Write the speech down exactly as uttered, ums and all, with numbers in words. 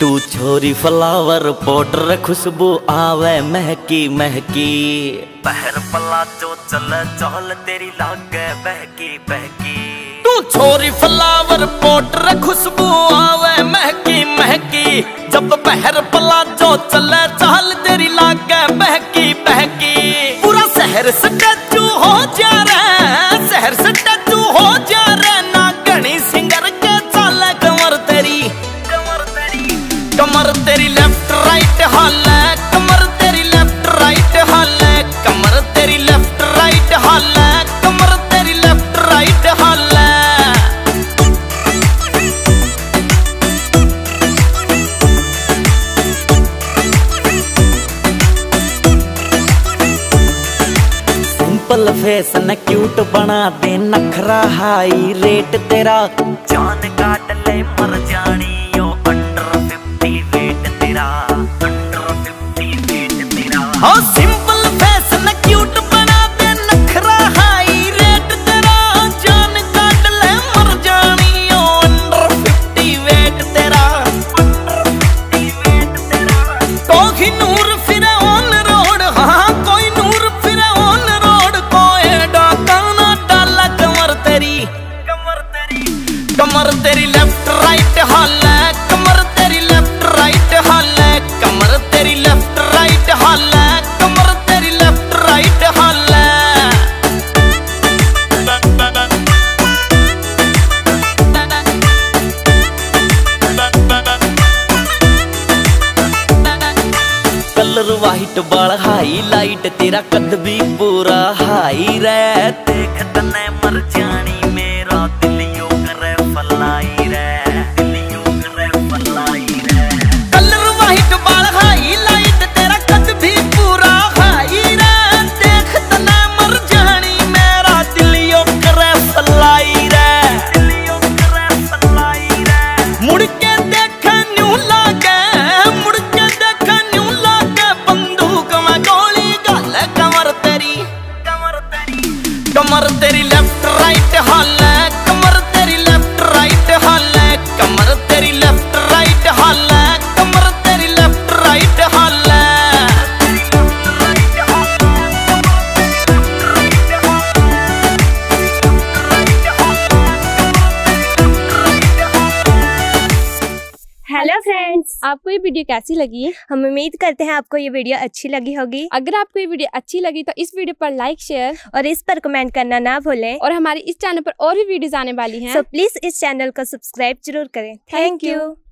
तू छोरी flower powder खुशबू आवे महकी महकी, पहर पला जो चले चहल तेरी लागे बहकी बहकी। तू छोरी फ्लावर पाउडर खुशबू आवे महकी महकी, जब पहर पला जो चले चहल तेरी लागे बहकी बहकी। पूरा शहर से टचू हो जा रे, शहर से टचू हो जा रे, ना गणी सिंगर के चाले कमर तेरी कमर तेरी कमर तेरी लेफ्ट राइट हाल है, कमर तेरी लेफ्ट राइट हाल है, कमर तेरी लेफ्ट राइट हाल है, कमर तेरी लेफ्ट राइट हाल है। सिंपल फेस न क्यूट बना दे, नखरा हाई रेट तेरा, जान काट ले मर जानी यो अंडर फिफ्टी वेट तेरा, अंडर फिफ्टी वेट तेरा। हाँ सिंपल फेस न क्यूट बना दे, नखरा हाई रेट तेरा, जान काट ले मर जानी यो अंडर फिफ्टी वेट तेरा, अंडर फिफ्टी वेट तेरा। कोई नूर फिर ऑन रोड, हाँ कोई नूर फिर ऑन रोड, कोई डाका ना डाला कमर तेरी कमर तेरी कमर तेरी लेफ्ट राइट हाल है, कमर तेरी लेफ्ट राइट हाल है, कमर तेरी लेफ्ट राइट हाल है, कमर तेरी लेफ्ट राइट हाल है। कलर वाइट बाल हाई लाइट तेरा, कद भी पूरा हाई रे, देख तने मर जानी मेरा दिल यो करे फलाई रे, दिल यो करे फलाई रे। कलर वाइट बाल हाई लाइट तेरा, कद भी पूरा हाई रे, देख तने मर जानी मेरा दिल यो करे फलाई रे, दिल यो करे फलाई रे। मुड़ के देख न्यू लागे, मुड़ के देख न्यू लागे, बंदूक में गोली गल कमर तेरी कमर तेरी कमर तेरी लेफ्ट राइट हाल है, कमर तेरी लेफ्ट राइट हाल है, कमर तेरी लेफ्ट राइट हाल है, कमर तेरी लेफ्ट राइट हाल है। हेलो फ्रेंड्स, आपको ये वीडियो कैसी लगी? हम उम्मीद करते हैं आपको ये वीडियो अच्छी लगी होगी। अगर आपको ये वीडियो अच्छी लगी तो इस वीडियो पर लाइक शेयर और इस पर कमेंट करना ना भूलें। और हमारी इस चैनल पर और भी वीडियोस आने वाली हैं, सो प्लीज इस चैनल को सब्सक्राइब जरूर करें। Thank you.